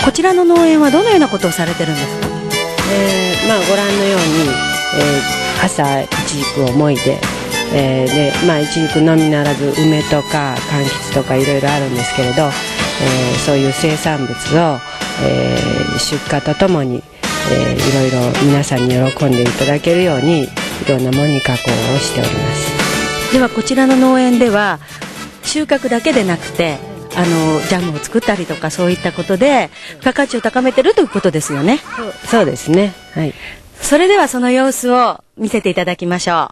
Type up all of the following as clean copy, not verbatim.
こちらの農園はどのようなことをされてるんですか？ ご覧のように、朝イチジクをもいで、イチジクのみならず梅とか柑橘とかいろいろあるんですけれど、そういう生産物を、出荷とともに、いろいろ皆さんに喜んでいただけるようにいろんなものに加工をしております。 ではこちらの農園では収穫だけでなくてジャムを作ったりとかそういったことで付加価値を高めてるということですよね。 そうですね。はい。 それではその様子を見せていただきましょう。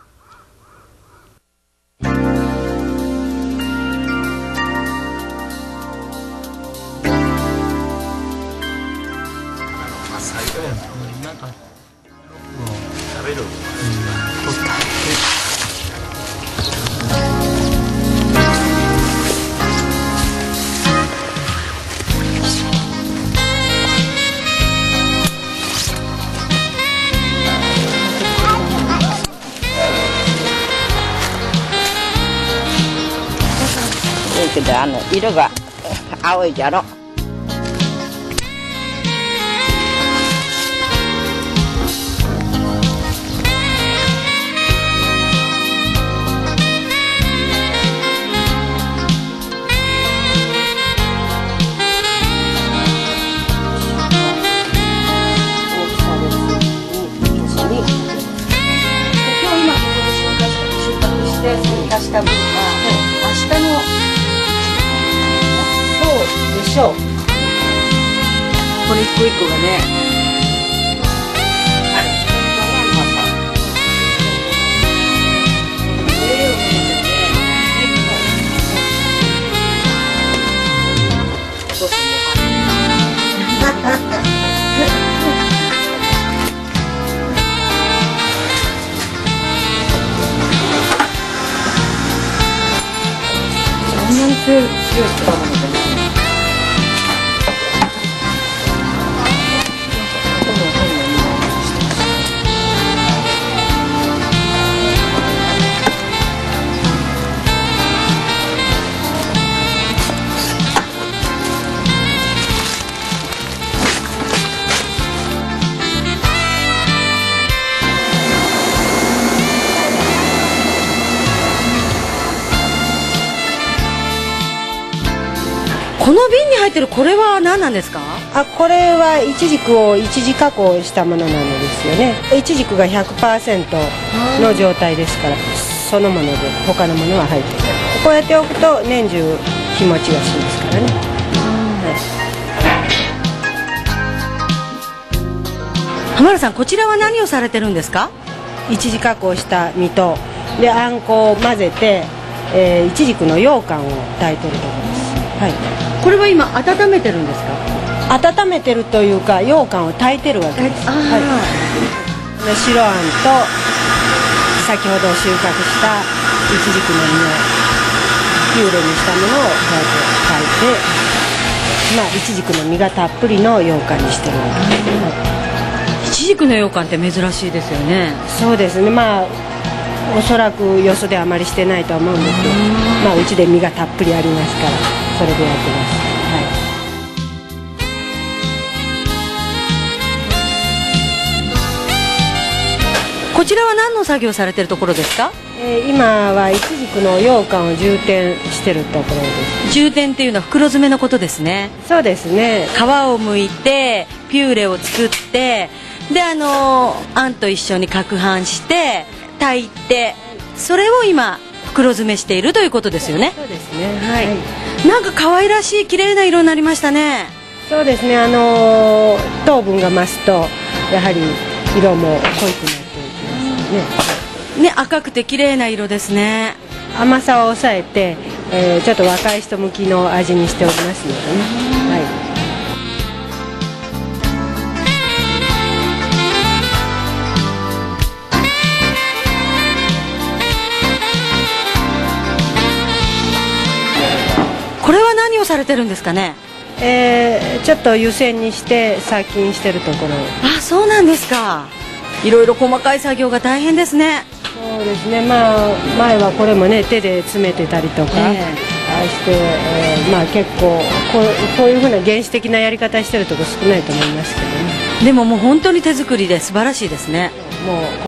けど色が青いじゃろ。 出した分が明日のそうでしょう。これ一個一個がね。強い果物じゃない。この瓶に入ってるこれは何なんですか？ これはイチジクを一次加工したものなんですよね。イチジクが 100% の状態ですから、そのもので他のものは入ってない。こうやっておくと年中日持ちがしますからね。 浜原さん、こちらは何をされてるんですか？ 一次加工した実とであんこを混ぜて、イチジクの羊羹を炊いてるところです。はい。 これは今温めてるんですか？ 温めてるというか羊羹を炊いてるわけです。はい。で白あんと先ほど収穫したイチジクの実をピューレにしたものをこうやって炊いて、イチジクの実がたっぷりの羊羹にしてるわけです。 イチジクの羊羹って珍しいですよね。 そうですね。おそらくよそであまりしてないと思うんですけど、うちで実がたっぷりありますからそれでやってます。 こちらは何の作業されてるところですか？ 今はイチジクの羊羹を充填してるところです。 充填っていうのは袋詰めのことですね。 そうですね。 皮を剥いてピューレを作ってであんと一緒に攪拌して炊いてそれを今袋詰めしているということですよね。 そうですね。 はい。なんか可愛らしい綺麗な色になりましたね。 そうですね。糖分が増すとやはり色も濃くなっていきますね。 赤くて綺麗な色ですね。 甘さを抑えて、ちょっと若い人向きの味にしておりますのでね。はい。 これは何をされてるんですかね？ ちょっと湯煎にして殺菌してるところ。 そうなんですか。いろいろ細かい作業が大変ですね。 そうですね。前はこれもね手で詰めてたりとか、 対して、まあ結構こういうふうな原始的なやり方してるとこ少ないと思いますけどね。 でももう本当に手作りで素晴らしいですね。 もう